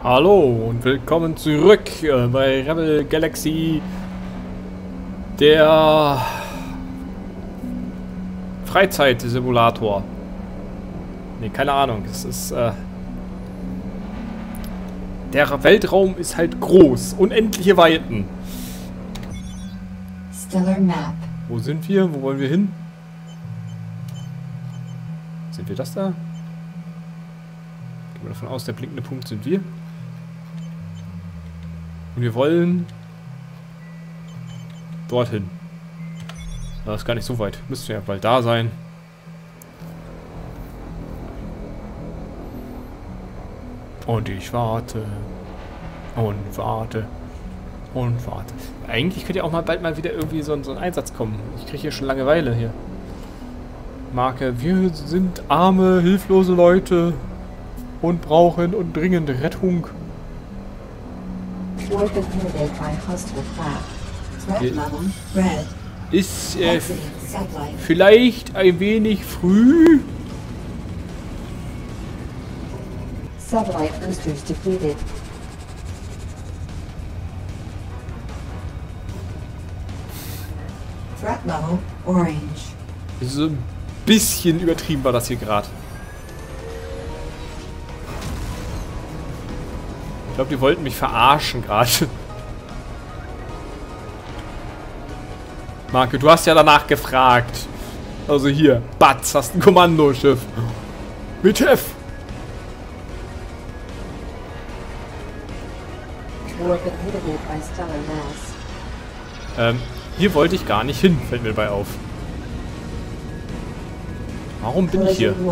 Hallo und willkommen zurück bei Rebel Galaxy, der Freizeitsimulator. Ne, keine Ahnung. Es ist der Weltraum ist halt groß, unendliche Weiten. Stellar Map. Wo sind wir? Wo wollen wir hin? Sind wir das da? Gehen wir davon aus, der blinkende Punkt sind wir. Und wir wollen dorthin. Das ist gar nicht so weit. Müssten ja bald da sein. Und ich warte. Und warte. Und warte. Eigentlich könnte ja auch mal bald mal wieder irgendwie so ein Einsatz kommen. Ich kriege hier schon Langeweile hier. Marke, wir sind arme, hilflose Leute und brauchen und dringend Rettung. Ist vielleicht ein wenig früh. Satellite boosters depleted. Threat level orange. So ein bisschen übertrieben war das hier gerade. Ich glaube, die wollten mich verarschen gerade. Marke, du hast ja danach gefragt. Also hier, Batz, hast ein Kommandoschiff. Mit Chef. Hier wollte ich gar nicht hin, fällt mir dabei auf. Warum bin ich hier?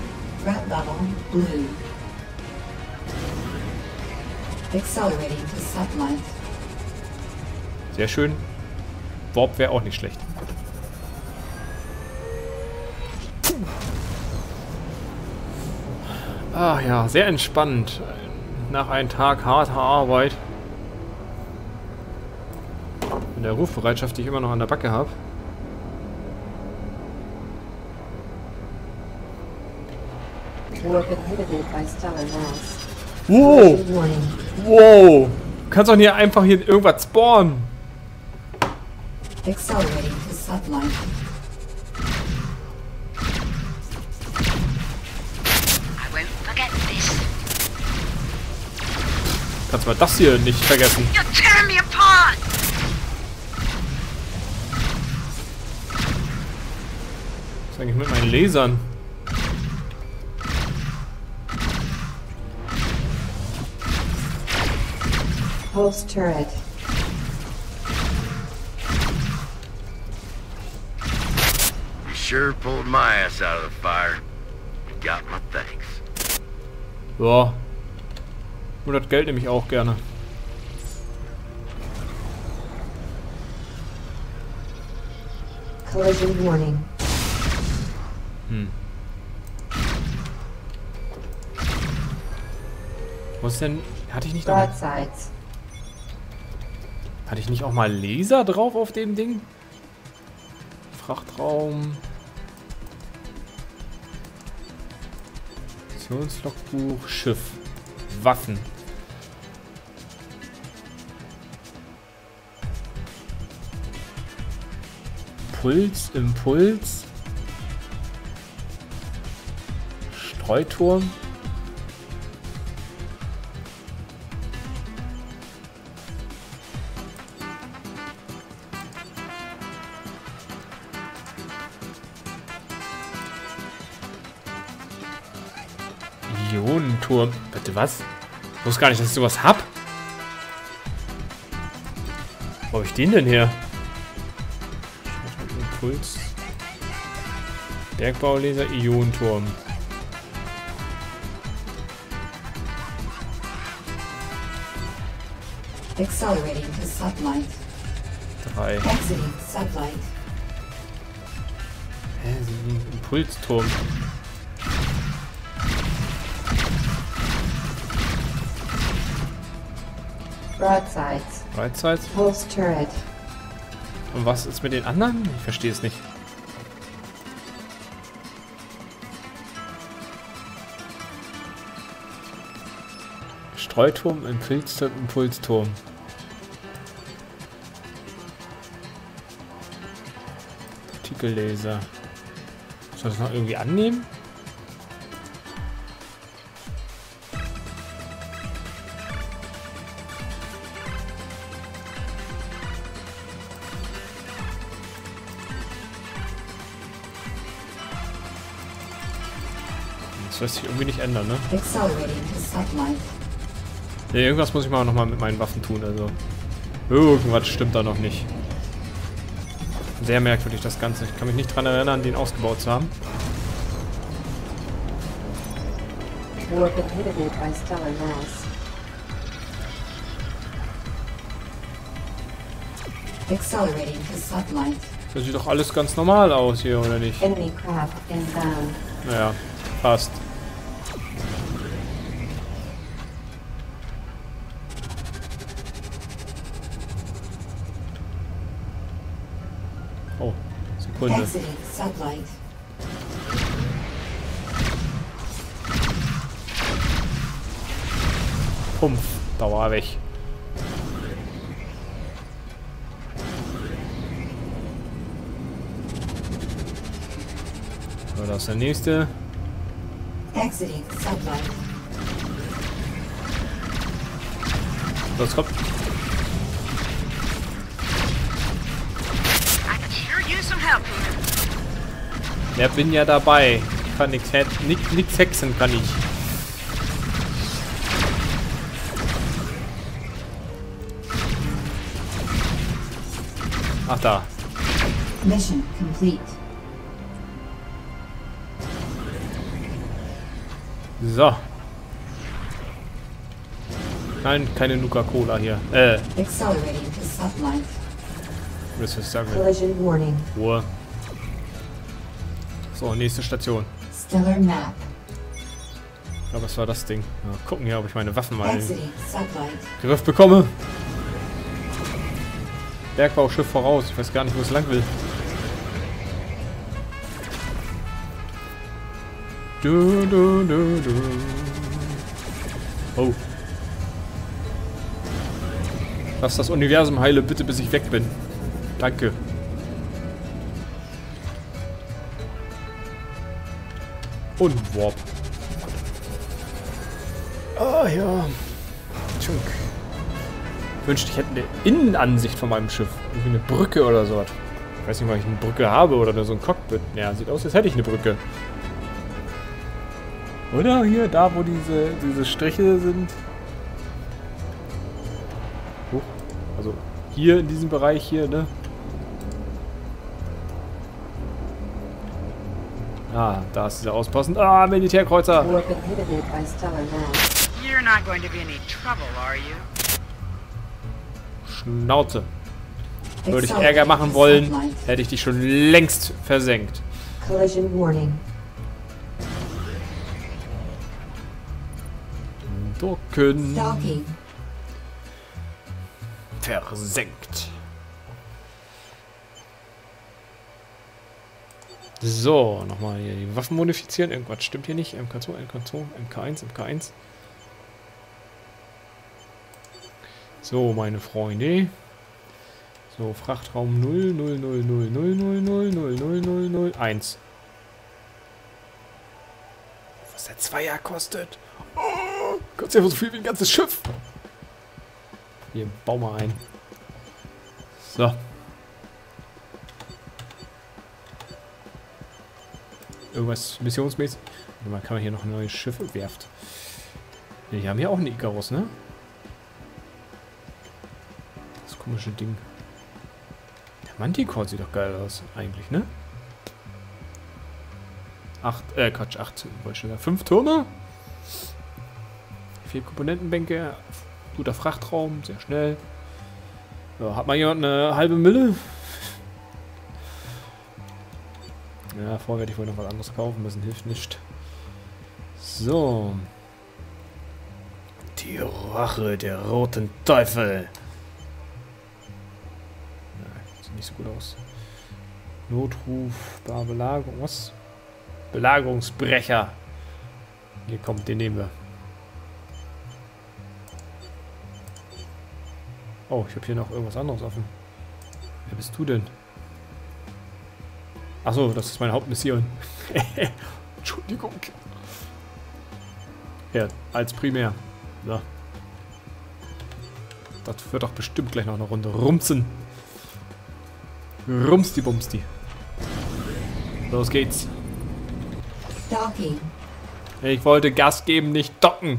Sehr schön. Warp wäre auch nicht schlecht. Ah ja, sehr entspannt. Nach einem Tag harter Arbeit. In der Rufbereitschaft, die ich immer noch an der Backe habe. Wow! Wow! Du kannst doch nicht einfach hier irgendwas spawnen. Kannst mal das hier nicht vergessen. Was ist eigentlich mit meinen Lasern? Pulse turret. You sure pulled my ass out of the fire. You got my thanks. Ja. Und das Geld nehme ich auch gerne. Collision warning. Was denn? Hatte ich nicht noch... Broadsides. Hatte ich nicht auch mal Laser drauf auf dem Ding? Frachtraum. Missionslogbuch. Schiff. Waffen. Puls, Impuls. Streuturm. Ionenturm. Bitte was? Ich wusste gar nicht, dass ich sowas hab. Wo habe ich den denn her? Impuls. Bergbaulaser, Ionenturm. Accelerating to sublight. 3. Exiting sublight. Hä, so ein Impulsturm. Broadsides. Breitseits. Pulse turret. Und was ist mit den anderen? Ich verstehe es nicht. Streuturm, Impulsturm, Impulsturm. Partikelleser. Soll ich das noch irgendwie annehmen? Das lässt sich irgendwie nicht ändern, ne? Accelerating to sublight. Ne, irgendwas muss ich mal nochmal mit meinen Waffen tun, also. Irgendwas stimmt da noch nicht. Sehr merkwürdig das Ganze. Ich kann mich nicht dran erinnern, den ausgebaut zu haben. Warp inhibited by stellar mass. Accelerating to sublight. Das sieht doch alles ganz normal aus hier, oder nicht? Enemy craft inbound. Naja, passt. Oh, Sekunde. Exiting sublight. Pumpf, Dauer weg. So, das ist der nächste. Exiting sublight. Das kommt. I could sure use some help here. Ja, bin ja dabei. Ich kann nix hexen kann ich. Ach da. Mission complete. So. Nein, keine Nuka-Cola hier. Accelerating to sublight. Das ist sagen. Collision warning. Ruhe. So, nächste Station. Stellar map. Ja, was war das Ding? Ja, gucken hier, ob ich meine Waffen mal in den Exiting sublight. Griff bekomme. Bergbauschiff voraus. Ich weiß gar nicht, wo es lang will. Du, du, du, du. Oh. Lass das Universum heile, bitte, bis ich weg bin. Danke. Und Warp. Ah ja. Tschunk. Ich wünschte, ich hätte eine Innenansicht von meinem Schiff. Irgendwie eine Brücke oder so. Ich weiß nicht, ob ich eine Brücke habe oder nur so ein Cockpit. Ja, sieht aus, als hätte ich eine Brücke. Oder hier, da wo diese Striche sind. Huch. Also hier in diesem Bereich hier, ne? Ah, da ist dieser Auspassen. Ah, Militärkreuzer! Warp inhibited by stellar mass. You're not going to be any trouble, are you? Schnauze. Würde ich Ärger machen wollen, hätte ich dich schon längst versenkt. Collision warning. Ducken. Docking. Versenkt. So, nochmal hier die Waffen modifizieren. Irgendwas stimmt hier nicht. MK2, MK2, MK1, MK1. So, meine Freunde. So, Frachtraum 0, 0, 0, 0, 0, 0, 0, 0, 0, 0, 0, 1. Was der Zweier kostet. Oh, Gott sei Dank so viel wie ein ganzes Schiff. Hier, bau mal ein. So. Irgendwas missionsmäßig. Man kann man hier noch neue Schiffe werft. Die haben hier auch einen Icarus, ne? Das komische Ding. Der Manticore sieht doch geil aus, eigentlich, ne? 8 wollte ich schon sagen. 5 Türme. 4 Komponentenbänke. Guter Frachtraum, sehr schnell. So, hat mal jemand eine halbe Mille? Ja, vorher werde ich wohl noch was anderes kaufen müssen, hilft nicht. So. Die Rache der roten Teufel. Ja, sieht nicht so gut aus. Notruf, Belagerung, was? Belagerungsbrecher. Hier kommt, den nehmen wir. Oh, ich habe hier noch irgendwas anderes offen. Wer bist du denn? Achso, das ist meine Hauptmission. Entschuldigung. Ja, als primär. So. Das wird doch bestimmt gleich noch eine Runde rumzen. Rumsti bumsti. Los geht's. Docking. Ich wollte Gas geben, nicht docken.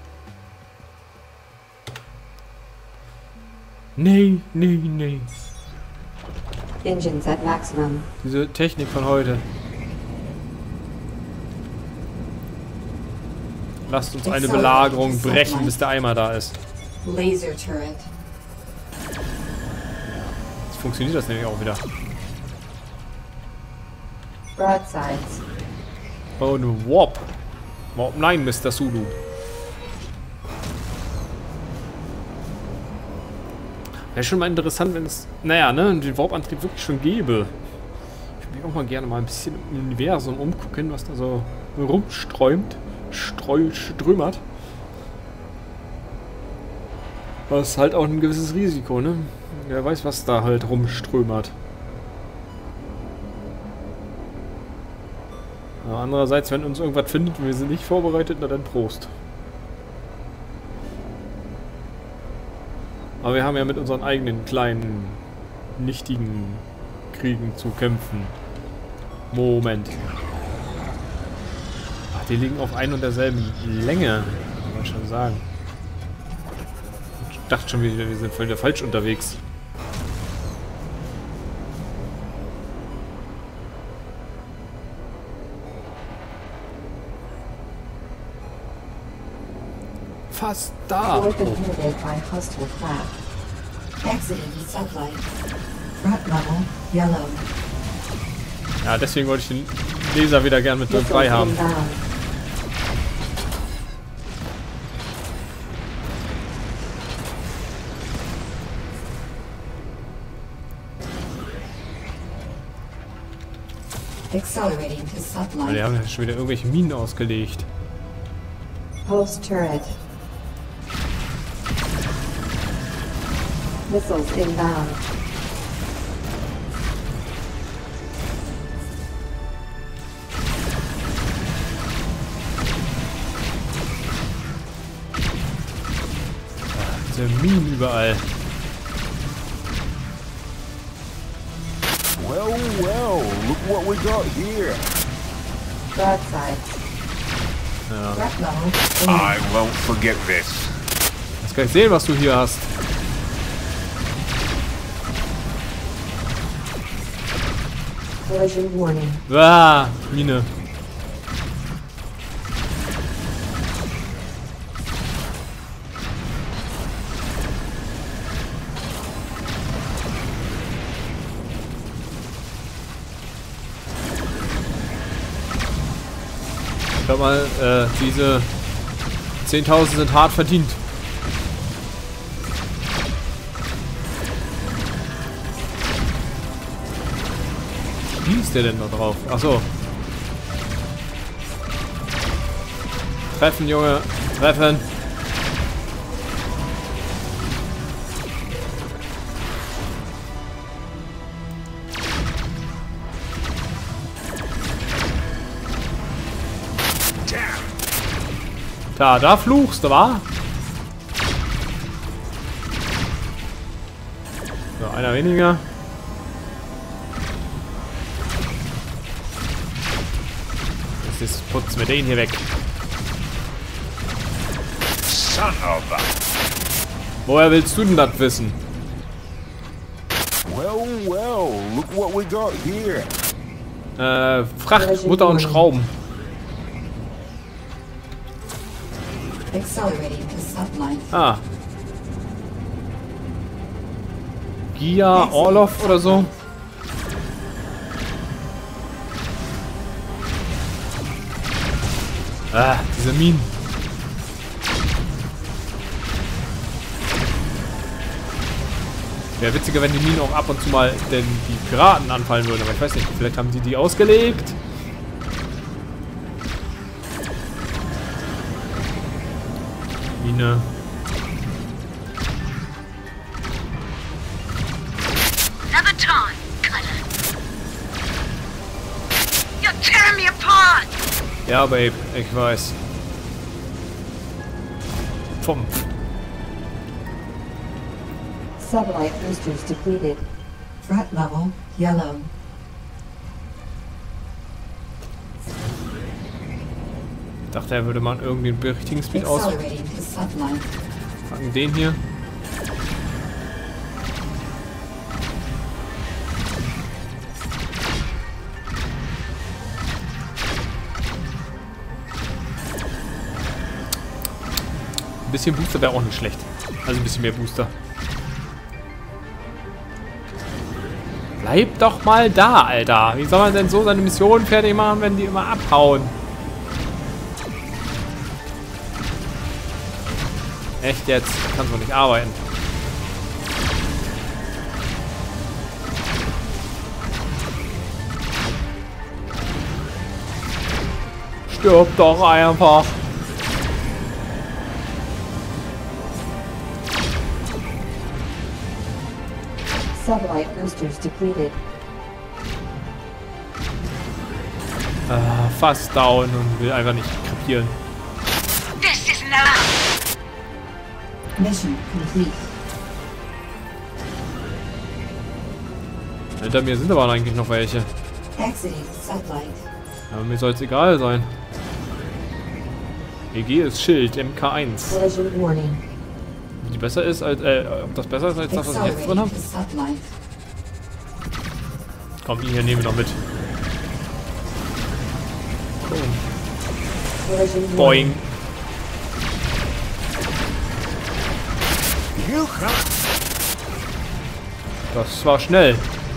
Nee, nee, nee. Engines at maximum. Diese Technik von heute. Lasst uns eine Belagerung brechen, bis der Eimer da ist. Laser turret. Jetzt funktioniert das nämlich auch wieder. Broadsides. Oh, ne Warp. Warp, nein, Mr. Sulu. Wäre schon mal interessant, wenn es, naja, ne, den Warp-Antrieb wirklich schon gäbe. Ich würde mich auch mal gerne mal ein bisschen im Universum umgucken, was da so rumsträumt. Strömert. Das ist halt auch ein gewisses Risiko, ne? Wer weiß, was da halt rumströmert. Aber andererseits, wenn uns irgendwas findet und wir sind nicht vorbereitet, na dann Prost. Aber wir haben ja mit unseren eigenen kleinen, nichtigen Kriegen zu kämpfen. Moment. Ach, die liegen auf ein und derselben Länge, kann man schon sagen. Ich dachte schon, wir sind voll falsch unterwegs. Fast da. Fourth inhibited by hostile craft. Exiting sublight. Front level yellow. Ja, deswegen wollte ich den Laser wieder gern mit dabei haben. Inbound. Accelerating to Weil die sublight. haben ja schon wieder irgendwelche Minen ausgelegt. Post turret. Missiles inbound. Diese Minen überall. Well, well, look what we got here. Broadside. Ja. Front level. I won't forget this. Jetzt kann ich sehen, was du hier hast. Collision warning. Ah, Mine. Ich glaube mal, diese 10.000 sind hart verdient. Wie ist der denn da drauf? Achso. Treffen, Junge. Treffen. Da fluchst du, wa? So, einer weniger. Jetzt putzen wir den hier weg. Son of a... Woher willst du denn das wissen? Well, well, look what we got here. Fracht, Mutter und Schrauben. Accelerating to sublight. Ah. Gia Orlov oder so. Ah, diese Minen. Wäre witziger, wenn die Minen auch ab und zu mal denn die Piraten anfallen würden. Aber ich weiß nicht, vielleicht haben die ausgelegt. Another time, cutter. You're tearing me apart. Ja, Babe, ich weiß. Pfumpf. Sublight boosters depleted. Threat level yellow. Ich dachte, er würde mal irgendwie einen richtigen Speed aus. Accelerating to sublight. Fangen den hier. Ein bisschen Booster wäre auch nicht schlecht. Also ein bisschen mehr Booster. Bleib doch mal da, Alter. Wie soll man denn so seine Mission fertig machen, wenn die immer abhauen? Echt jetzt? Kannst du nicht arbeiten. Stirb doch einfach. Sublight boosters depleted. Fast down und will einfach nicht krepieren. This isn't allowed. Mission complete. Hinter mir sind aber eigentlich noch welche. Exiting sublight. Aber mir soll es egal sein. EG ist Schild, MK1. Collision warning. Die besser ist als, ob das besser ist als das, was ich jetzt drin habe? Accelerating to sublight. Komm, die hier nehmen wir noch mit. Collision warning. Boing. Das war schnell.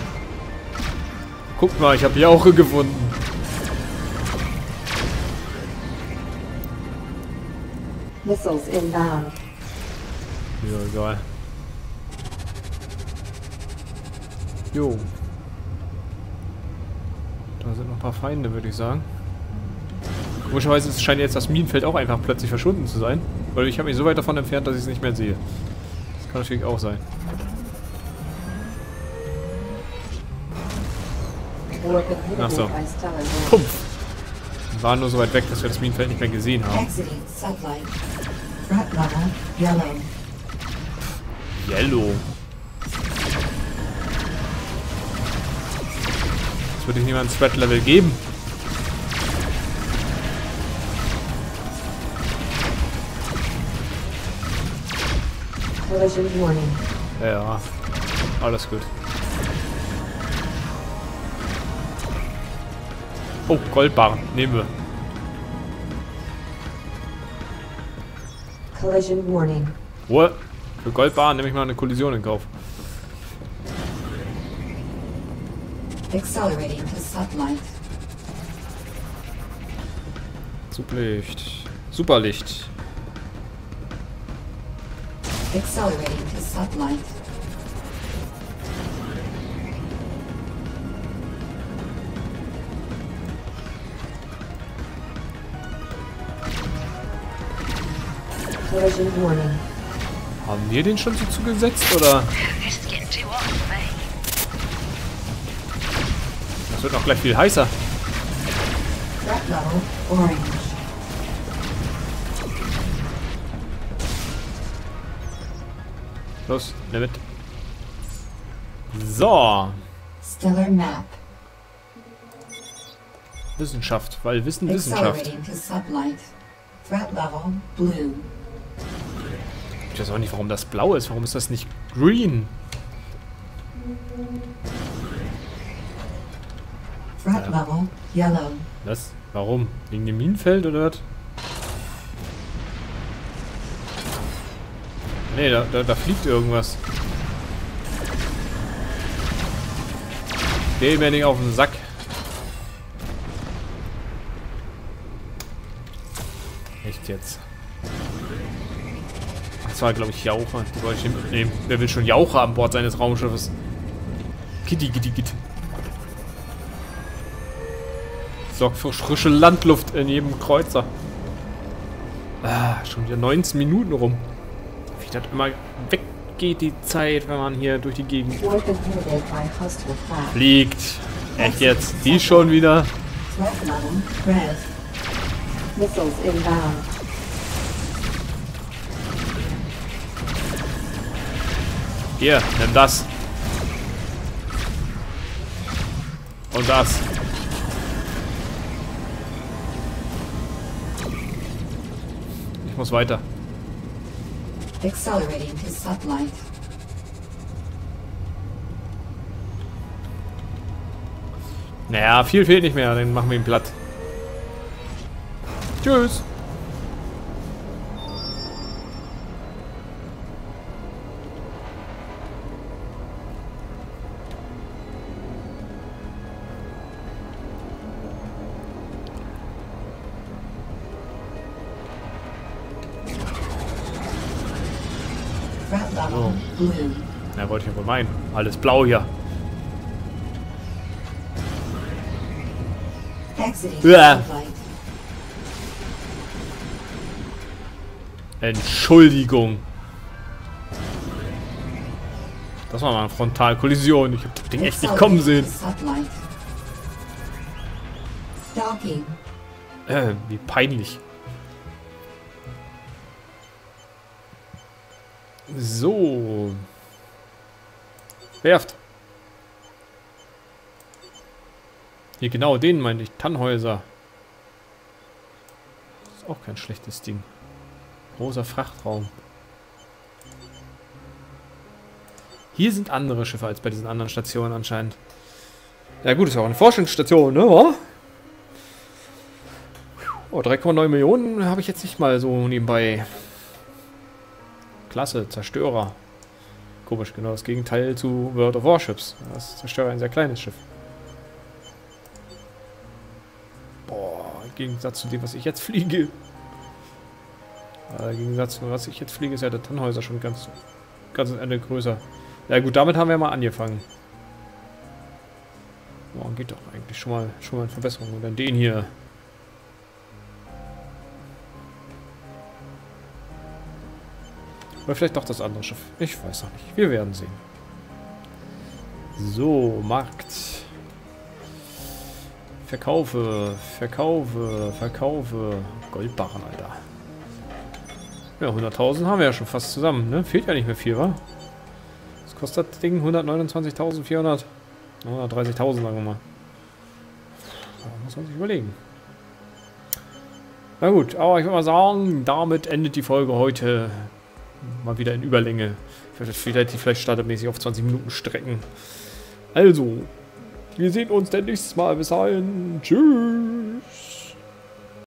Guck mal, ich habe Jauche gefunden. Missiles inbound. Ja, egal. Jo. Da sind noch ein paar Feinde, würde ich sagen. Komischerweise scheint jetzt das Minenfeld auch einfach plötzlich verschwunden zu sein. Weil ich habe mich so weit davon entfernt, dass ich es nicht mehr sehe. Das kann natürlich auch sein. Ach so. Pumpf. Wir waren nur so weit weg, dass wir das Minenfeld nicht mehr gesehen haben. Exiting sublight. Threat level yellow. Yellow. Das würde ich niemandem ein Threat-Level geben. Collision warning. Ja, alles gut. Oh, Goldbarren. Nehmen wir. Collision warning. Ruhe. Für Goldbarren nehme ich mal eine Kollision in Kauf. Accelerating to sublight. Sublicht. Superlicht. Accelerating to sublight. Collision warning. Haben wir den schon so zugesetzt, oder? This is getting too hot for me. Das wird noch gleich viel heißer. Threat level orange. Los, nimm mit. So. Stellar map. Wissenschaft, weil Wissen Wissenschaft. Accelerating to sublight. Threat level blue. Ich weiß auch nicht, warum das blau ist. Warum ist das nicht green? Threat level yellow. Was? Warum? Wegen dem Minenfeld oder was? Nee, da fliegt irgendwas. Geh mir nicht auf den Sack. Echt jetzt? Das war, glaube ich, Jauche. Die wollte ich nicht mitnehmen. Wer will schon Jauche an Bord seines Raumschiffes? Kitty, kitty, kitty. Sorgt für frische Landluft in jedem Kreuzer. Ah, schon wieder 19 Minuten rum. Wie das immer vergeht die Zeit, wenn man hier durch die Gegend Warp inhibited by hostile craft. fliegt. Echt jetzt? Die schon wieder? Threat level red. Missiles inbound. Hier, nimm das. Und das. Ich muss weiter. Accelerating to sublight. Naja, viel fehlt nicht mehr, dann machen wir ihn platt. Tschüss. Threat level blue. Na, wollte ich ja wohl meinen. Alles blau hier. Exiting Ja. sublight. Entschuldigung. Das war mal eine Frontalkollision. Ich hab das Ding echt nicht kommen sehen. Sublight. Docking. Wie peinlich. So. Werft. Hier genau, den meinte ich. Tannhäuser. Ist auch kein schlechtes Ding. Großer Frachtraum. Hier sind andere Schiffe als bei diesen anderen Stationen anscheinend. Ja gut, ist ja auch eine Forschungsstation, ne? Oh, 3,9 Millionen habe ich jetzt nicht mal so nebenbei. Klasse, Zerstörer. Komisch, genau das Gegenteil zu World of Warships. Das ist Zerstörer ein sehr kleines Schiff. Boah, im Gegensatz zu dem, was ich jetzt fliege. Im Gegensatz zu was ich jetzt fliege, ist ja der Tannhäuser schon ganz Ende größer. Ja gut, damit haben wir mal angefangen. Boah, geht doch eigentlich schon mal eine Verbesserung. Und dann den hier. Oder vielleicht doch das andere Schiff. Ich weiß noch nicht. Wir werden sehen. So, Markt. Verkaufe. Goldbarren, Alter. Ja, 100.000 haben wir ja schon fast zusammen, ne? Fehlt ja nicht mehr viel, wa? Was kostet das Ding? 129.400? 130.000, sagen wir mal. Da muss man sich überlegen. Na gut, aber ich würde mal sagen, damit endet die Folge heute mal wieder in Überlänge. Vielleicht startermäßig auf 20 Minuten strecken. Also, wir sehen uns dann nächstes Mal. Bis dahin. Tschüss.